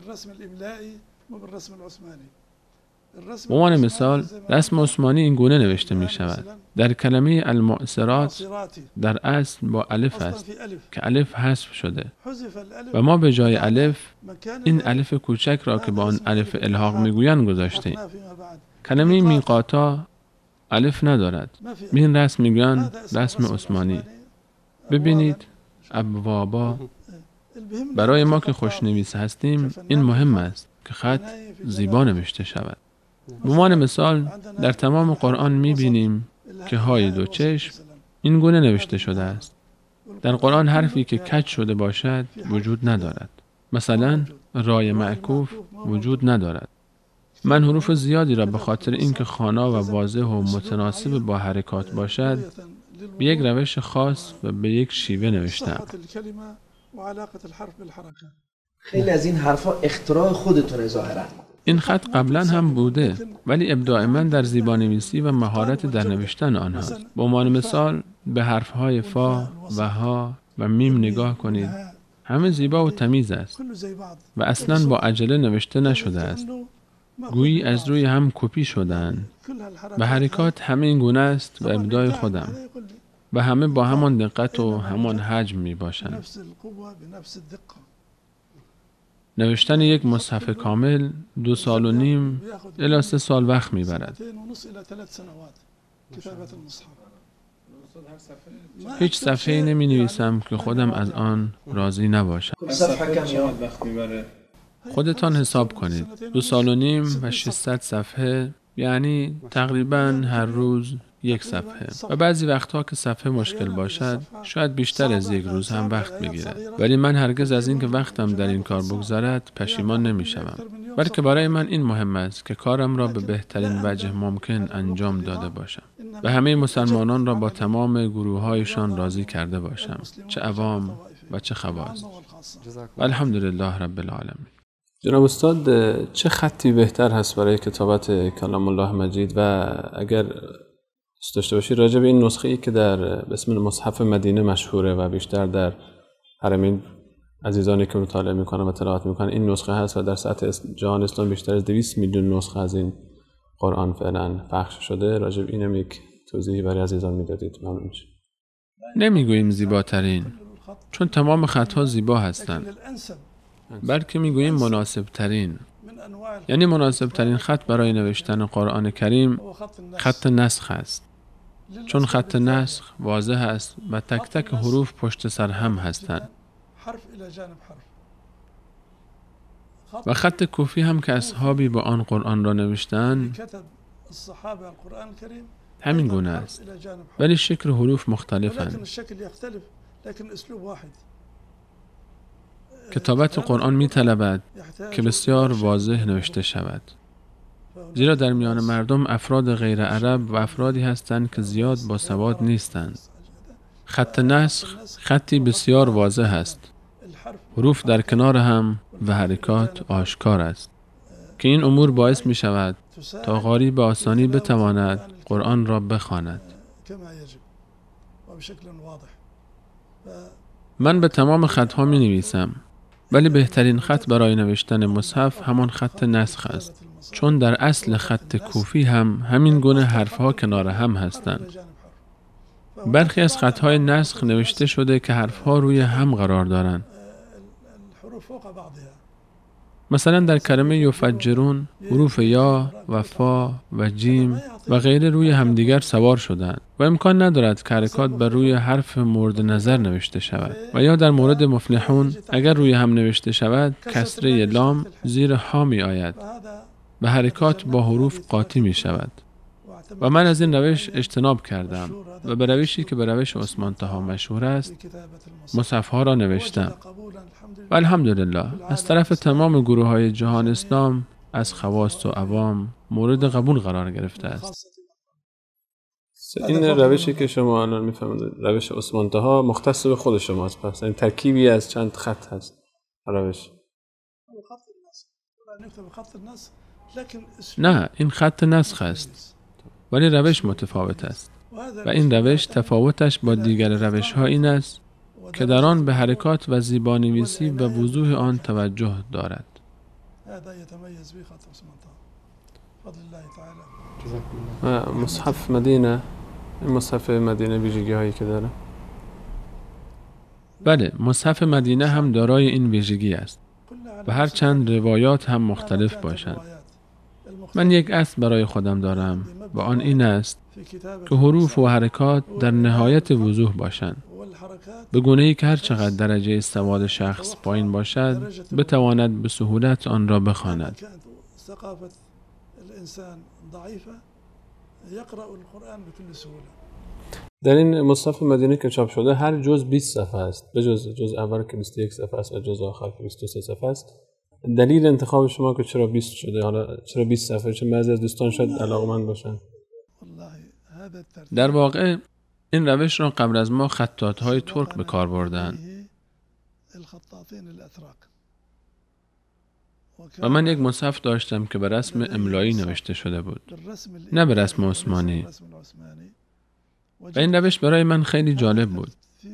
به عنوان مثال رسم عثمانی این گونه نوشته می شود: در کلمه المعصرات در اصل با الف است که الف حذف شده و ما به جای الف این الف کوچک را که با آن الف الحاق می گویند گذاشتیم. کلمه میقاتا الف ندارد. به این رسم میگویند رسم عثمانی. ببینید ابوابا، برای ما که خوشنویس هستیم این مهم است که خط زیبا نوشته شود. به عنوان مثال در تمام قرآن میبینیم که های دو چشم این گونه نوشته شده است. در قرآن حرفی که کج شده باشد وجود ندارد. مثلا رای معکوف وجود ندارد. من حروف زیادی را به خاطر اینکه خوانا و واضح و متناسب با حرکات باشد به یک روش خاص و به یک شیوه نوشتم. خیلی از این حرفا اختراع خودتونه ظاهرا. این خط قبلا هم بوده ولی ابداع من در زیبانویسی و مهارت در نوشتن آنهاست. به عنوان مثال به حرفهای فا و ها و میم نگاه کنید. همه زیبا و تمیز است و اصلا با عجله نوشته نشده است. گویی از روی هم کپی شدند و حرکات همه این گونه است و ابداع خودم و همه با همان دقت و همان حجم می باشند. نوشتن یک مصحف کامل دو سال و نیم الی سه سال وقت می برد. هیچ صفحه‌ای نمی نویسم که خودم از آن راضی نباشم. خودتان حساب کنید. دو سال و نیم و ششصد صفحه یعنی تقریباً هر روز یک صفحه و بعضی وقتها که صفحه مشکل باشد شاید بیشتر از یک روز هم وقت بگیرد. ولی من هرگز از اینکه وقتم در این کار بگذرد پشیمان نمی‌شوم. بلکه برای من این مهم است که کارم را به بهترین وجه ممکن انجام داده باشم و همه مسلمانان را با تمام گروه‌هایشان راضی کرده باشم، چه عوام و چه خواص. الحمدلله رب العالمین. جناب استاد چه خطی بهتر هست برای کتابت کلام الله مجید و اگر داشته باشی راجع به این نسخه ای که در اسم مصحف مدینه مشهوره و بیشتر در حرمین عزیزانی که مطالعه میکنن و تلاوت میکنن این نسخه هست و در سطح جهان اسلام بیشتر از دویست میلیون نسخه از این قرآن فعلا پخش شده، راجع به اینم یک توضیحی برای عزیزان میدادید ممنون میشم. نمیگوییم زیباترین چون تمام خطها زیبا هستند، بلکه میگوییم مناسب ترین. یعنی مناسب ترین خط برای نوشتن قرآن کریم خط نسخ است، چون خط نسخ واضح است و تک تک حروف پشت سر هم هستند. و خط کوفی هم که اصحابی با آن قرآن را نوشتند همین گونه است، ولی شکل حروف مختلفند. کتابت قرآن می طلبد که بسیار واضح نوشته شود، زیرا در میان مردم افراد غیر عرب و افرادی هستند که زیاد باسواد نیستند. خط نسخ خطی بسیار واضح است، حروف در کنار هم و حرکات آشکار است که این امور باعث می شود تا قاری به آسانی بتواند قرآن را بخواند. من به تمام خطها می نویسم، ولی بهترین خط برای نوشتن مصحف همان خط نسخ است، چون در اصل خط کوفی هم همین گونه حرفها کنار هم هستند. برخی از خطهای نسخ نوشته شده که حرفها روی هم قرار دارند. مثلا در کلمه یفجرون حروف یا و فا و جیم و غیره روی همدیگر سوار شدند و امکان ندارد که حرکات بر روی حرف مورد نظر نوشته شود. و یا در مورد مفلحون اگر روی هم نوشته شود کسره لام زیر ها می آید و حرکات با حروف قاطی می شود. و من از این روش اجتناب کردم و به روشی که به روش عثمان طها مشهور است مصحف‌ها را نوشتم و الحمدلله از طرف تمام گروه های جهان اسلام از خواص و عوام مورد قبول قرار گرفته است. این روشی که شما الان میفهمید روش عثمان طها مختص به خود شماست، پس این ترکیبی از چند خط هست روش؟ نه، این خط نسخ است ولی روش متفاوت است و این روش تفاوتش با دیگر روش ها این است که در آن به حرکات و زیبانویسی و وضوح آن توجه دارد. مصحف مدینه، این مصحف مدینه ویژگی هایی که داره؟ بله، مصحف مدینه هم دارای این ویژگی است و هر چند روایات هم مختلف باشند. من یک اصل برای خودم دارم و آن این است که حروف و حرکات در نهایت وضوح باشند، به گونه‌ای که هر چقدر درجه سواد شخص پایین باشد بتواند به سهولت آن را بخواند. در این مصحف مدینه که چاپ شده هر جز بیست صفحه است، به جز جز اول که بیست و یک صفحه است و جز آخر که بیست و سه صفحه است. دلیل انتخاب شما که چرا بیست شده، حالا چرا بیست صفحه؟ چون بعضی از دوستان شاید علاقمند باشن. در واقع این روش را قبل از ما خطاط‌های ترک به کار بردند و من یک مصحف داشتم که به رسم املایی نوشته شده بود، نه به رسم عثمانی، و این روش برای من خیلی جالب بود.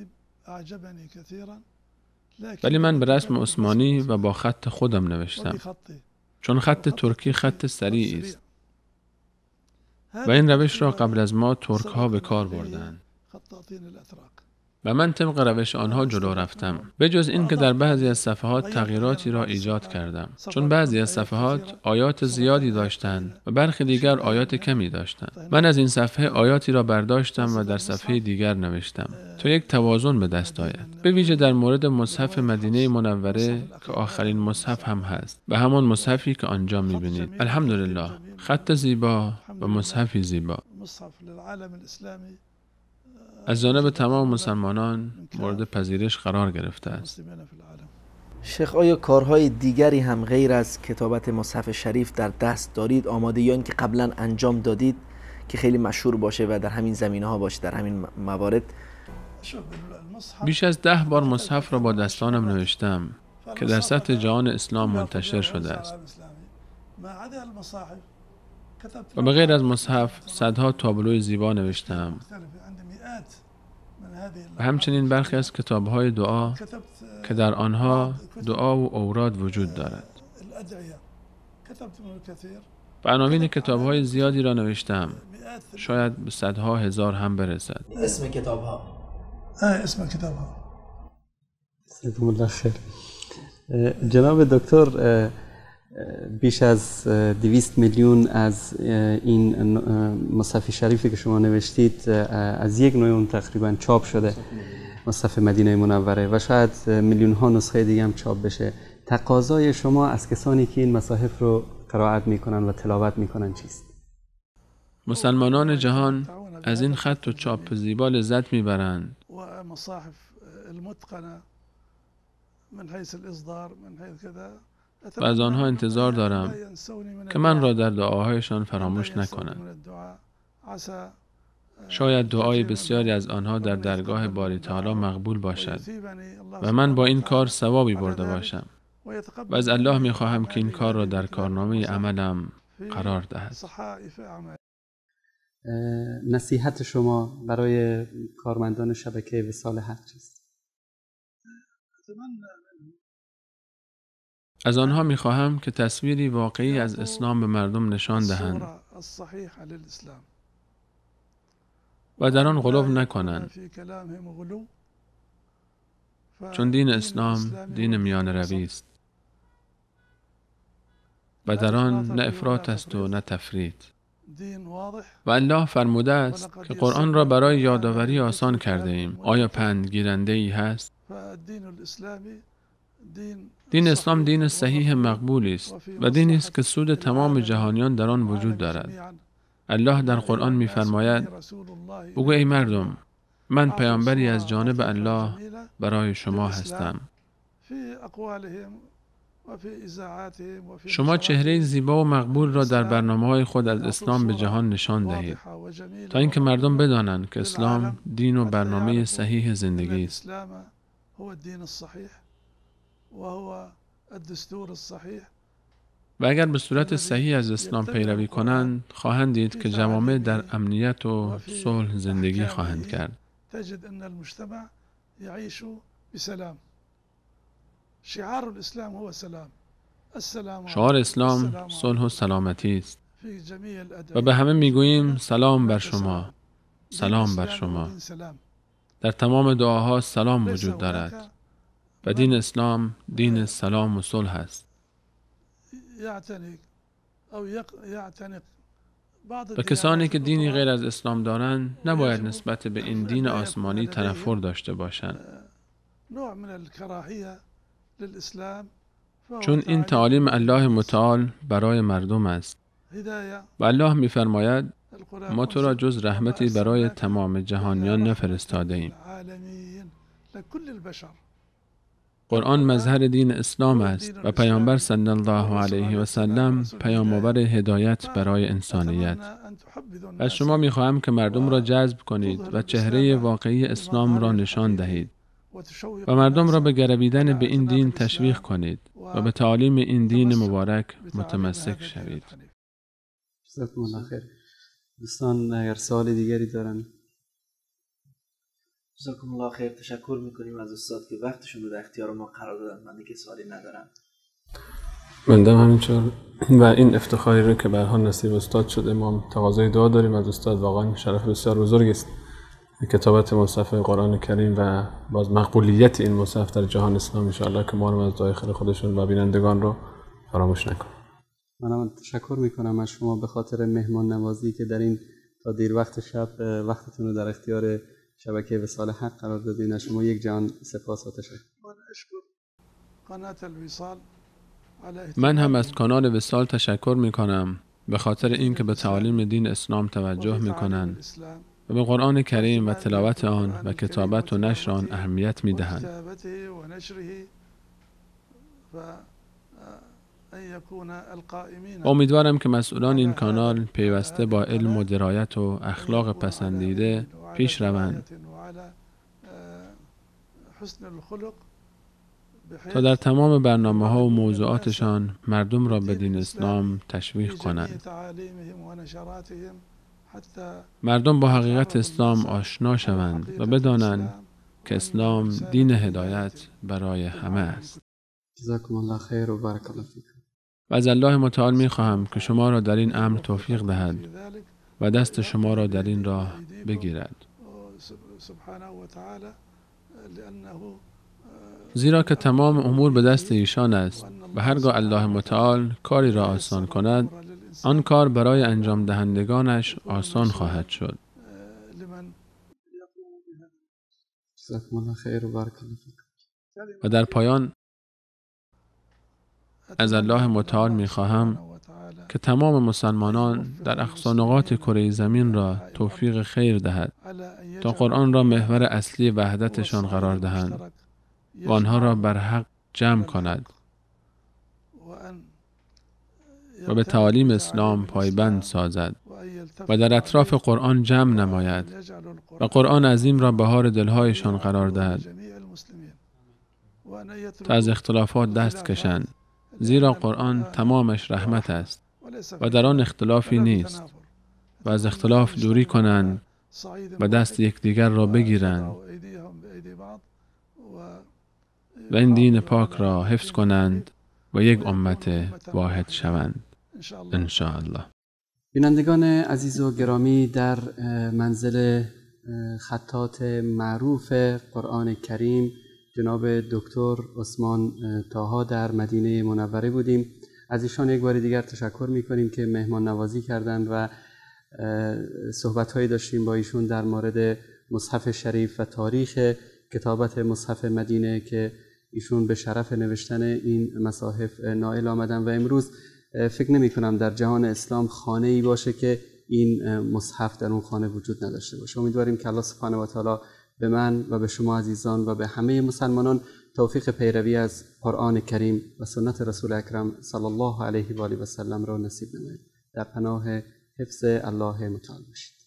ولی من به رسم عثمانی و با خط خودم نوشتم، چون خط ترکی خط سریعی است و این روش را قبل از ما ترک ها به کار بردند و من طبق روش آنها جلو رفتم، به جز این که در بعضی از صفحات تغییراتی را ایجاد کردم، چون بعضی از صفحات آیات زیادی داشتند و برخی دیگر آیات کمی داشتند. من از این صفحه آیاتی را برداشتم و در صفحه دیگر نوشتم تا یک توازن به دست آید، به ویژه در مورد مصحف مدینه منوره که آخرین مصحف هم هست و همان مصحفی که آنجا می‌بینید. الحمدلله، خط زیبا و مصحفی زیبا از جانب تمام مسلمانان مورد پذیرش قرار گرفته است. شیخ، آیا کارهای دیگری هم غیر از کتابت مصحف شریف در دست دارید آماده، یا اینکه قبلا انجام دادید که خیلی مشهور باشه و در همین زمینه‌ها باشه، در همین موارد؟ بیش از ده بار مصحف را با دستانم نوشتم که در سطح جهان اسلام منتشر شده است و به غیر از مصحف صدها تابلوی زیبا نوشتم و همچنین برخی از کتاب‌های دعا که در آنها دعا و اوراد وجود دارد. و عناوین کتاب‌های زیادی را نوشتم، شاید به صدها هزار هم برسد. اسم کتاب‌ها؟ اسم کتاب‌ها. سیدم الله خیر. جناب دکتر، بیش از دویست میلیون از این مصحف شریفی که شما نوشتید از یک نوع اون تقریبا چاپ شده، مصحف مدینه منوره، و شاید میلیون ها نسخه دیگه هم چاپ بشه. تقاضای شما از کسانی که این مصاحف رو قرائت میکنن و تلاوت میکنن چیست؟ مسلمانان جهان از این خط و چاپ زیبا لذت میبرند و از آنها انتظار دارم که من را در دعاهایشان فراموش نکنند. شاید دعای بسیاری از آنها در درگاه باری تعالی مقبول باشد و من با این کار ثوابی برده باشم و از الله می خواهم که این کار را در کارنامه عملم قرار دهد. نصیحت شما برای کارمندان شبکه وصال حق چیست؟ از آنها می خواهم که تصویری واقعی از اسلام به مردم نشان دهند و در آن غلو نکنند، چون دین اسلام دین میان روی است و در آن نه افراط است و نه تفریط. و الله فرموده است که قرآن را برای یادآوری آسان کرده ایم. آیا پند گیرنده ای هست؟ دین اسلام دین صحیح مقبولی است و دینی است که سود تمام جهانیان در آن وجود دارد. الله در قرآن می‌فرماید: بگو ای مردم، من پیامبری از جانب الله برای شما هستم. شما چهره زیبا و مقبول را در برنامه‌های خود از اسلام به جهان نشان دهید تا اینکه مردم بدانند که اسلام دین و برنامه صحیح زندگی است. و اگر به صورت صحیح از اسلام پیروی کنند، خواهند دید که جوامع در امنیت و صلح زندگی خواهند کرد. شعار اسلام صلح و سلامتی است و به همه میگوییم سلام بر شما، سلام بر شما. در تمام دعاها سلام وجود دارد و دین اسلام دین سلام و صلح است. و کسانی که دینی غیر از اسلام دارند نباید نسبت به این دین آسمانی تنفر داشته باشند، چون این تعالیم الله متعال برای مردم است. و الله می‌فرماید: ما تو را جز رحمتی برای تمام جهانیان نفرستاده ایم. قرآن مظهر دین اسلام است و پیامبر صلی الله علیه و سلم پیام‌آور هدایت برای انسانیت. از شما می‌خواهم که مردم را جذب کنید و چهره واقعی اسلام را نشان دهید و مردم را به گرویدن به این دین تشویق کنید و به تعالیم این دین مبارک متمسک شوید. جزاکم الله خیر. دوستان اگر سوال دیگری دارن. جزاکم الله خیر. تشکر میکنیم از استاد که وقتشون رو در اختیار ما قرار دادن. من دیگه سوالی ندارم. بنده همینطور و این افتخاری رو که به هر حال نصیب استاد شده، ما تقاضای دعا داریم از استاد. واقعا شرف بسیار بزرگی است کتابت مصحف قرآن کریم و باز مقبولیت این مصحف در جهان اسلام. ان شاءالله که ما رو از دعای خیر خودشون و بینندگان رو فراموش نکنیم. منم تشکر میکنم از شما به خاطر مهمان نوازی که در این تا دیر وقت شب وقتتون رو در اختیار شبکه وصال حق قرار دادین. از شما یک جان سپاس و تشکر. من هم از کانال وصال تشکر میکنم به خاطر اینکه به تعالیم دین اسلام توجه میکنند و به قرآن کریم و تلاوت آن و کتابت و نشر آن اهمیت میدهند. امیدوارم که مسئولان این کانال پیوسته با علم و درایت و اخلاق پسندیده پیش روند تا در تمام برنامه‌ها و موضوعاتشان مردم را به دین اسلام تشویق کنند. مردم با حقیقت اسلام آشنا شوند و بدانند که اسلام دین هدایت برای همه است. جزاکم الله خیر و بارک الله فیکم. و از الله متعال می خواهم که شما را در این امر توفیق دهد و دست شما را در این راه بگیرد، زیرا که تمام امور به دست ایشان است و هرگاه الله متعال کاری را آسان کند، آن کار برای انجام دهندگانش آسان خواهد شد. جزاکم الله خیر و بارک الله فیکم. و در پایان از الله متعال می خواهم که تمام مسلمانان در اقصا نقاط کره زمین را توفیق خیر دهد تا قرآن را محور اصلی وحدتشان قرار دهند و آنها را بر حق جمع کند و به تعالیم اسلام پایبند سازد و در اطراف قرآن جمع نماید و قرآن عظیم را بهار دلهایشان قرار دهد تا از اختلافات دست کشند، زیرا قرآن تمامش رحمت است و در آن اختلافی نیست و از اختلاف دوری کنند و دست یکدیگر را بگیرند و این دین پاک را حفظ کنند و یک امت واحد شوند ان شاء الله. بینندگان عزیز و گرامی، در منزل خطاط معروف قرآن کریم جناب دکتر عثمان طاها در مدینه منوره بودیم. از ایشان یک بار دیگر تشکر میکنیم که مهمان نوازی کردند و صحبت‌هایی داشتیم با ایشون در مورد مصحف شریف و تاریخ کتابت مصحف مدینه که ایشون به شرف نوشتن این مصاحف نائل آمدن و امروز فکر نمی کنم در جهان اسلام خانه ای باشه که این مصحف در اون خانه وجود نداشته باشه. امیدواریم که الله سبحانه و تعالی به من و به شما عزیزان و به همه مسلمانان توفیق پیروی از قرآن کریم و سنت رسول اکرم صلی الله علیه و آله و سلم را نصیب نماید. در پناه حفظ الله متعال باشید.